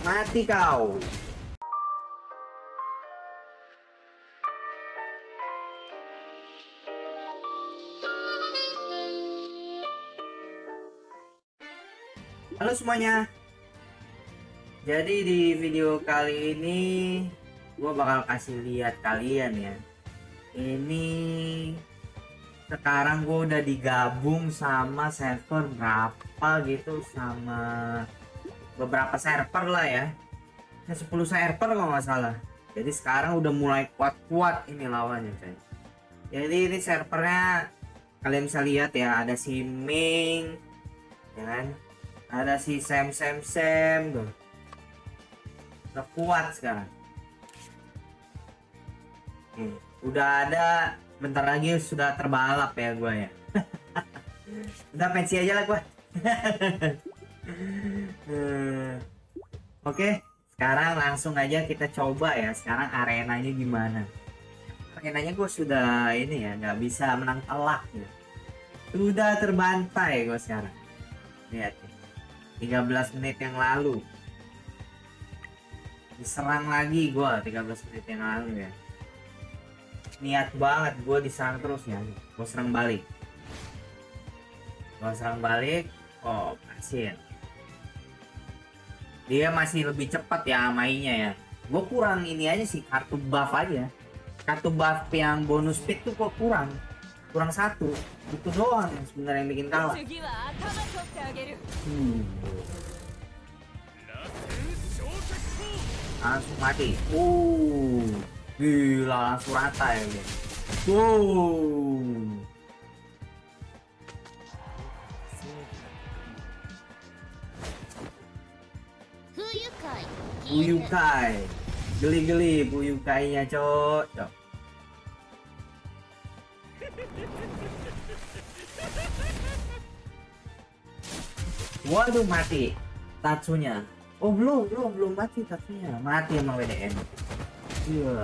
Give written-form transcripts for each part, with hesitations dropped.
Mati kau. Halo semuanya. Jadi di video kali ini gua bakal kasih lihat kalian ya. Ini sekarang gue udah digabung sama server berapa gitu, sama beberapa server lah ya. 10 server kalau nggak salah. Jadi sekarang udah mulai kuat-kuat ini lawannya coy. Jadi ini servernya kalian bisa lihat ya, ada si Ming ya kan, ada si Sam tuh. Udah kuat sekarang. Udah ada, bentar lagi sudah terbalap ya gue ya. Udah pensi aja lah gue. Oke, sekarang langsung aja kita coba ya. Sekarang arenanya gimana? Arenanya gue sudah ini ya, nggak bisa menang telak ya. Sudah terbantai gue sekarang. Lihat nih, 13 menit yang lalu diserang lagi gue 13 menit yang lalu ya. Niat banget gue diserang terus ya. Gue serang balik. Oh, berhasil. Dia masih lebih cepat ya mainnya ya. Gue kurang ini aja sih, kartu buff aja. Kartu buff yang bonus speed tuh kok kurang satu. Itu doang yang sebenarnya yang bikin kalah. Langsung mati. Gila, langsung rata ya guys. Fuyukai. Geli-geli Fuyukainya cok. Waduh, mati Tatsunya. Oh belum mati Tatsunya. Mati sama WDM. Iya.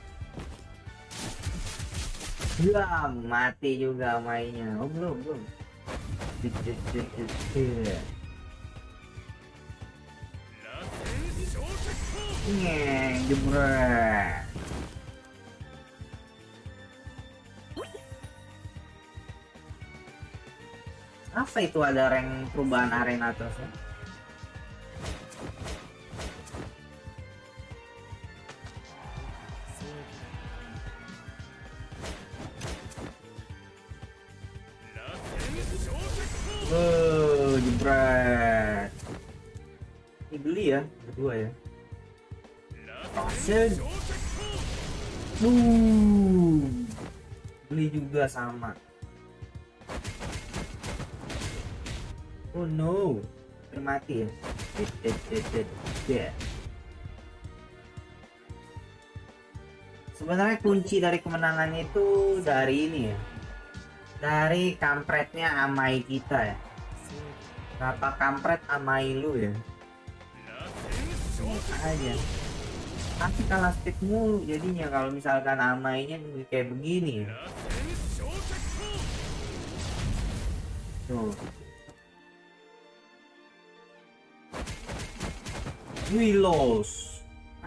Ya, mati juga mainnya. Oh belum. Jebret. Apa itu, ada rank perubahan arena terus ya? Jebret. Ini beli ya, berdua ya. Pasien. Beli juga sama. Oh no, termati ya. Sebenarnya kunci dari kemenangan itu dari ini ya, dari kampretnya Amai kita ya. Berapa kampret Amai lu ya? Aja. Tapi kalah speed mulu jadinya kalau misalkan Amainya kayak begini ya. Tuh. Wilos.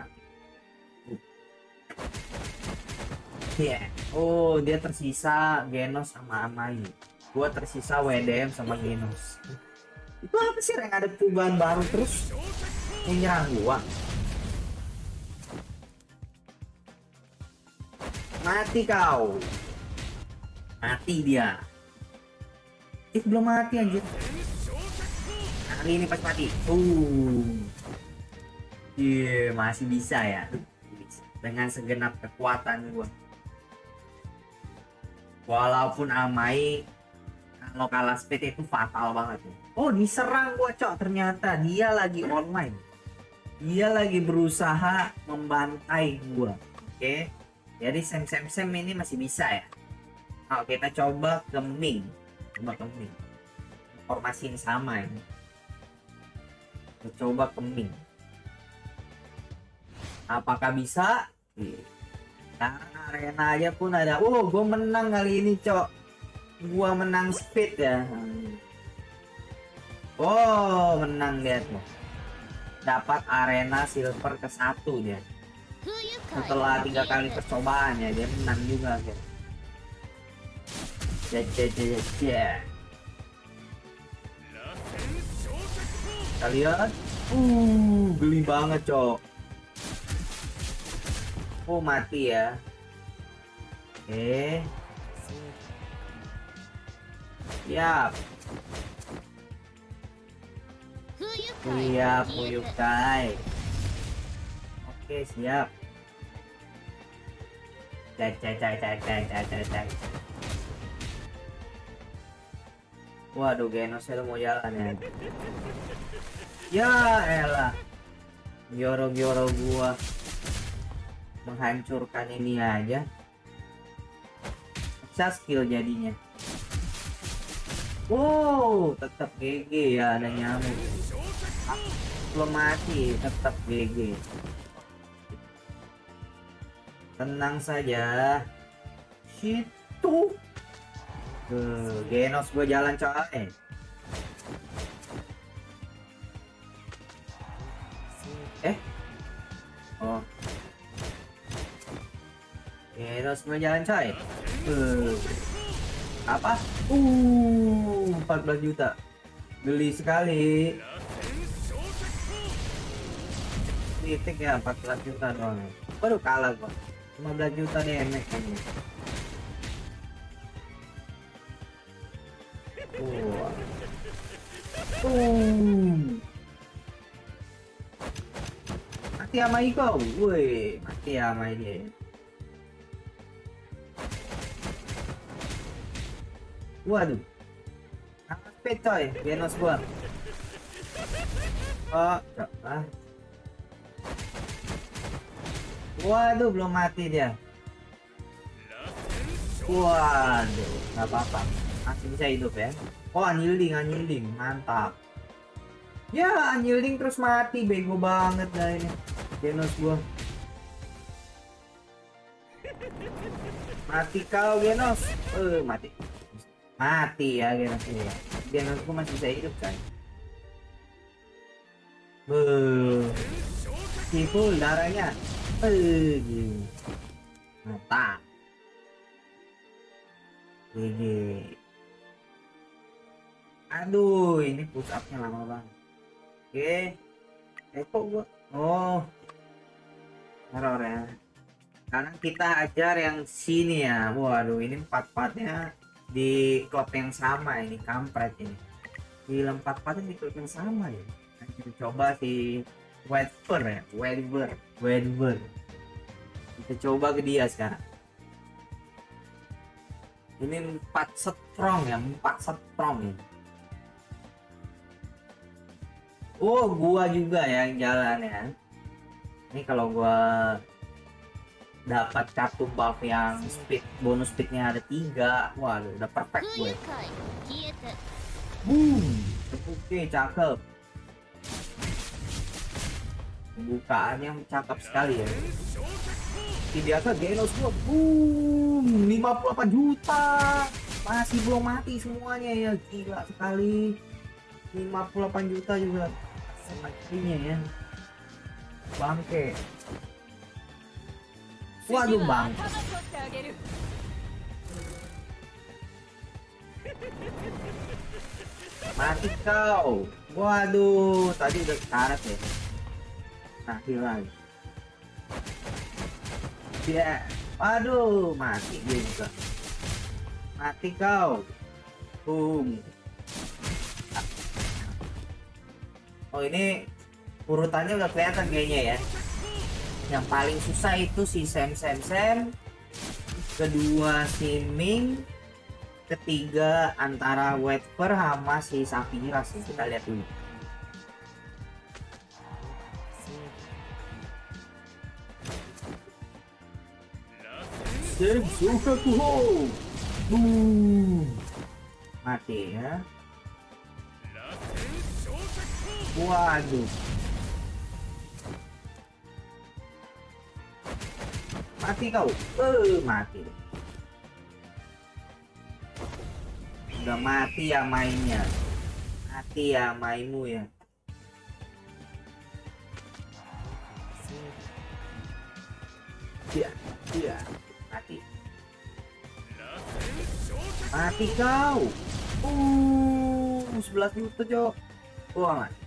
Yeah. Oh, dia tersisa Genos sama Amai. Gua tersisa WDM sama Genos. Itu apa sih yang ada perubahan baru terus yang nyerang gua? Mati kau. Mati dia. Belum mati anjir. Kali ini pas mati. Masih bisa ya. Dengan segenap kekuatan gua. Walaupun Amai kalau kalah speed itu fatal banget ya. Oh, diserang gua cok, ternyata dia lagi online. Dia lagi berusaha membantai gua. Oke. Jadi Sam ini masih bisa ya. Kalau kita coba ke Ming. Formasi yang sama ini. Kita coba ke Ming. Apakah bisa? Nah, arena aja pun ada. Oh, gue menang kali ini, cok. Gua menang speed ya. Oh, menang, lihat loh. dapat arena silver ke-1 dia. Setelah 3 kali percobaan ya, dia menang juga gitu. Kita lihat, geli banget cok. Oh mati ya. Oke. Siap. Siap Fuyukai. Oke siap. Cek. Waduh, Genosnya mau jalan ya. Ya elah. Gyoro gua menghancurkan ini aja. Bisa skill jadinya. Wow, tetap GG ya, ada nyamuk. Belum mati, tetap GG. Tenang saja. Situ. Genos gue jalan coy. Oh. Genos gue jalan coy. Apa? 14 juta. Geli sekali. Titik ya 14 juta doang. Baru kalah gua. 15 juta damage ini. Mati sama Iko. Woi, mati sama dia. Waduh. Apa coy? Genos gua. Oh, waduh, belum mati dia. Waduh, nggak apa-apa. Masih bisa hidup ya. Oh, unyielding, mantap. Ya, unyielding terus mati, bego banget dah ini. Genos gua. Mati kau, Genos. Mati. Mati ya Genos ya. Genos gua masih bisa hidup kan. Full darahnya. Mantap. GG. Aduh, ini push up-nya lama banget. Oke. Kok gua. Oh. Error ya. Sekarang kita ajar yang sini ya. Waduh, ini 4-4-nya di klub yang sama ini, kampret ini. Di 4-4-nya di klub yang sama ya. Kita coba si Wedver ya, Wedver. Kita coba ke dia sekarang. Ini 4 strong ya, 4 strong ini. Oh, gua juga yang jalan ya. Ini kalau gua dapat kartu buff yang bonus speednya ada 3, waduh udah perfect gue. Boom, oke cakep. Bukaannya cakep sekali ya. Biasa Genos gua, boom, 58 juta. Masih belum mati semuanya ya, gila sekali. 58 juta juga matinya ya. Bangke. Waduh bang. Mati kau. Waduh, tadi udah karet ya. Nah, hilang. Ya, waduh, mati dia juga. Mati kau. Boom. Oh, ini urutannya udah kelihatan kayaknya ya. Yang paling susah itu si Sam, kedua si Ming, ketiga antara Wedver sama si Sapphire sih. Kita lihat dulu. Sam Sukakuho. Mati ya. Waduh. Mati kau. Mati. Udah mati ya mainnya. Mati ya mainmu ya. Iya, iya. Mati. Mati kau. 11 juta, Cok. Wah, mati.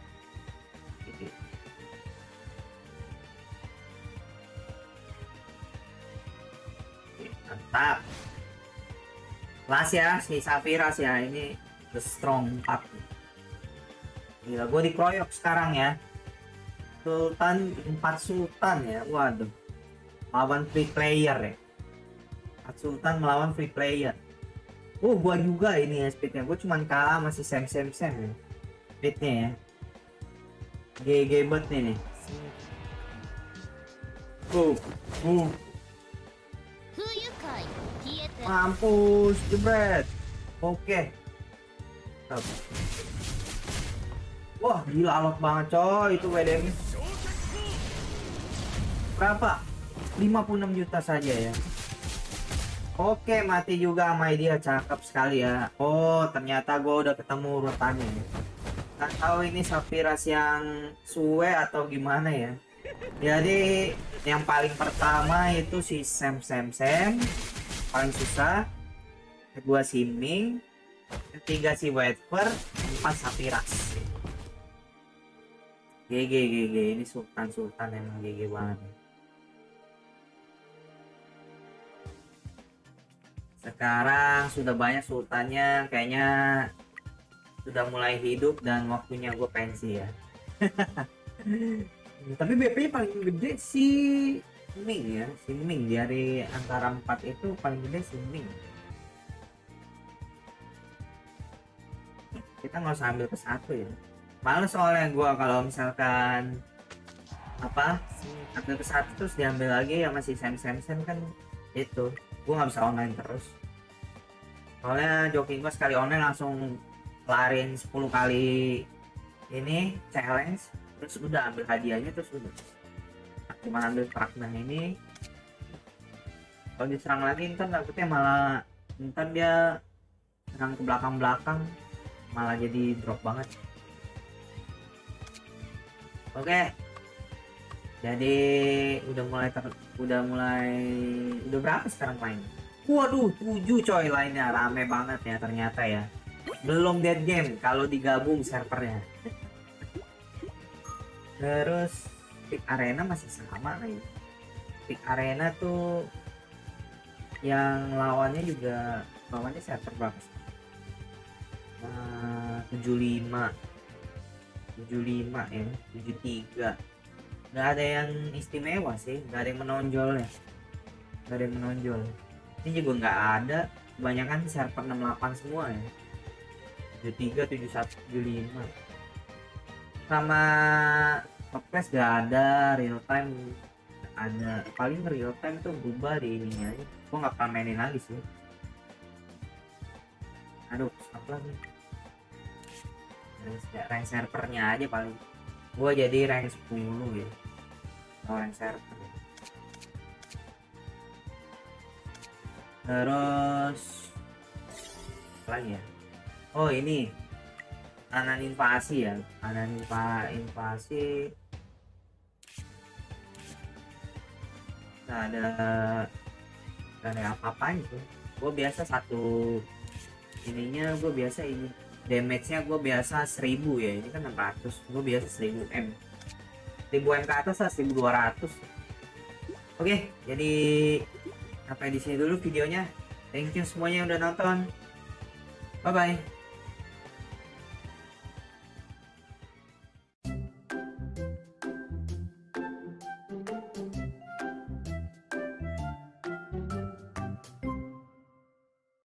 Mantap. Kelas ya si Safiras ya, ini the strong 4. Gila, gue dikeroyok sekarang ya. Sultan 4 Sultan ya. Waduh. Lawan free player ya. 4 Sultan melawan free player. Gua juga ini ya speednya. Gue cuman kalah masih Sam ya. Speednya ya. GG banget nih. Mampus, jebret. Oke. Wah, gila alot banget coy itu WDM. Berapa? 56 juta saja ya. Oke, mati juga sama dia, cakep sekali ya. Oh, ternyata gue udah ketemu urutannya. Nggak tahu ini Safiras yang suwe atau gimana ya. Jadi yang paling pertama itu si Sam paling susah. Kedua si Ming, ketiga si Whiteper, 4 Safiras. GG ini Sultan emang GG banget. Sekarang sudah banyak sultannya, kayaknya sudah mulai hidup dan waktunya gue pensi ya. Tapi BP paling gede si Ming ya, si Ming dari antara 4 itu paling gede si Ming. Kita nggak usah ambil ke satu ya. Males soalnya gue kalau misalkan ambil ke satu terus diambil lagi ya masih Sam kan itu. Gue nggak bisa online terus. Soalnya joki gue sekali online langsung kelarin 10 kali ini challenge, terus udah ambil hadiahnya, terus udah cuma ambil fragmen ini. Kalau diserang lagi ntar takutnya malah ntar dia serang ke belakang malah jadi drop banget. Oke, jadi udah berapa sekarang main? Waduh, 7 coy lainnya, rame banget ya ternyata ya. Belum dead game kalau digabung servernya. Terus Peak Arena masih sama nih. Peak Arena tuh yang lawannya server berapa sih? 75 ya, 73. Nggak ada yang istimewa sih, nggak ada yang menonjol ya. Ini juga nggak ada, kebanyakan server 68 semua ya. 73, 71, 75. Sama Toples gak ada, real time ada. Paling real time tuh berubah di ininya aja. Gua nggak pernah mainin lagi sih. Aduh, apa lagi? Rank servernya aja paling. Gua jadi rank 10 ya. Rank server. Terus apa lagi ya? Oh ini Anan invasi ya. Invasi. Nggak ada apa-apanya tuh. Gue biasa ini damage-nya gue biasa 1000 ya. Ini kan 600. Gue biasa 1000 M. 1000 M ke atas lah, 1200. Oke, jadi sampai di sini dulu videonya. Thank you semuanya yang udah nonton. Bye bye.